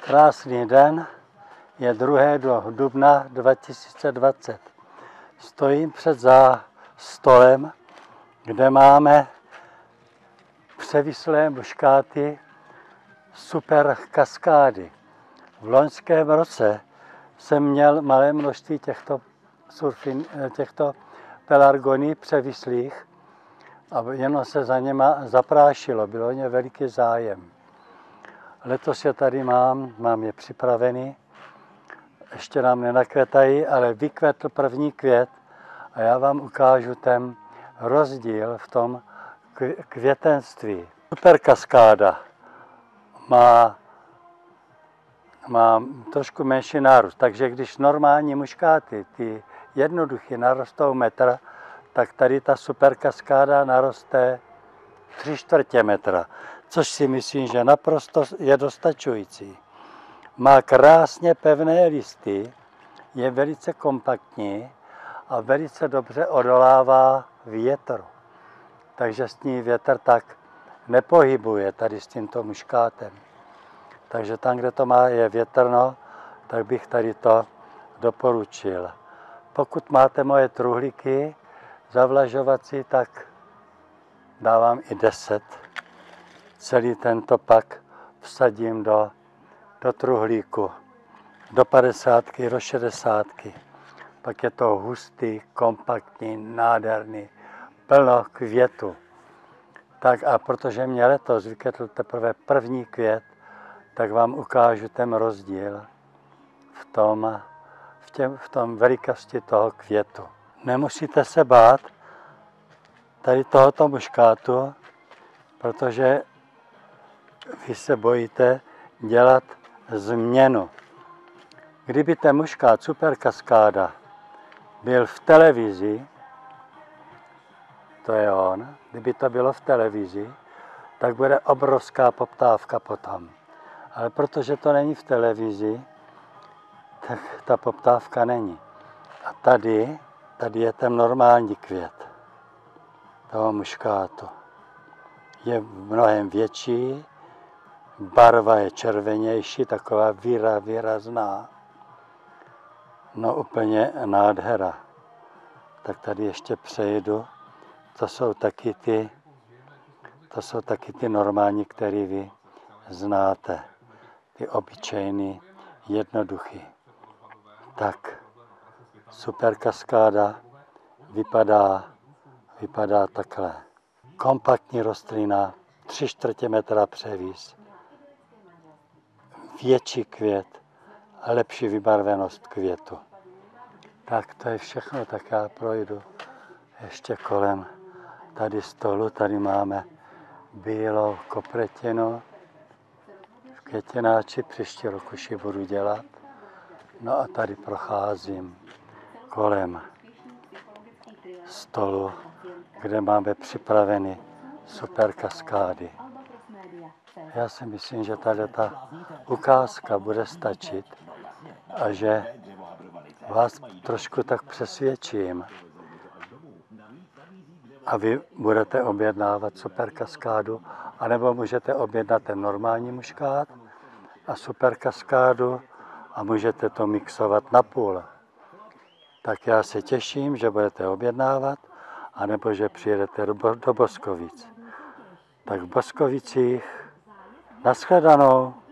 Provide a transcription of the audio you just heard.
Krásný den, je 2. dubna 2020. Stojím před stolem, kde máme převislé muškáty super kaskády. V loňském roce jsem měl malé množství těchto pelargoní převislých a jenom se za něma zaprášilo, bylo o ně veliký zájem. Letos je tady mám je připravený, ještě nám nenakvětají, ale vykvetl první květ a já vám ukážu ten rozdíl v tom květenství. Super kaskáda má trošku menší nárůst, takže když normální muškáty, ty jednoduchý, narostou metr, tak tady ta super kaskáda naroste 3/4 metra, což si myslím, že naprosto je dostačující. Má krásně pevné listy, je velice kompaktní a velice dobře odolává větru. Takže s ní větr tak nepohybuje tady s tímto muškátem. Takže tam, kde to je větrno, tak bych tady to doporučil. Pokud máte moje truhlíky zavlažovací, tak dávám i 10. Celý tento pak vsadím do truhlíku, do 50, do 60. Pak je to hustý, kompaktní, nádherný, plno květu. Tak a protože mě letos vykvětl teprve první květ, tak vám ukážu ten rozdíl v tom velikosti toho květu. Nemusíte se bát tady tohoto muškátu, protože vy se bojíte dělat změnu. Kdyby ten muškát super kaskáda byl v televizi, to je on, kdyby to bylo v televizi, tak bude obrovská poptávka potom. Ale protože to není v televizi, tak ta poptávka není. A tady je ten normální květ toho muškátu. Je mnohem větší, barva je červenější, taková výrazná. No úplně nádhera. Tak tady ještě přejdu. To jsou taky ty normální, které vy znáte. Ty obyčejný, jednoduchý. Tak, super kaskáda vypadá takhle. Kompaktní rostlina, 3/4 metra převis. Větší květ a lepší vybarvenost květu. Tak to je všechno, tak já projdu ještě kolem tady stolu. Tady máme bílou kopretinu. V květináči příští rok už ji budu dělat. No a tady procházím kolem stolu, kde máme připraveny super kaskády. Já si myslím, že tady ta ukázka bude stačit a že vás trošku tak přesvědčím a vy budete objednávat super kaskádu, anebo můžete objednat ten normální muškát a super kaskádu a můžete to mixovat na půl. Tak já se těším, že budete objednávat, anebo že přijedete do Boskovic. Tak v Boskovicích nashledanou.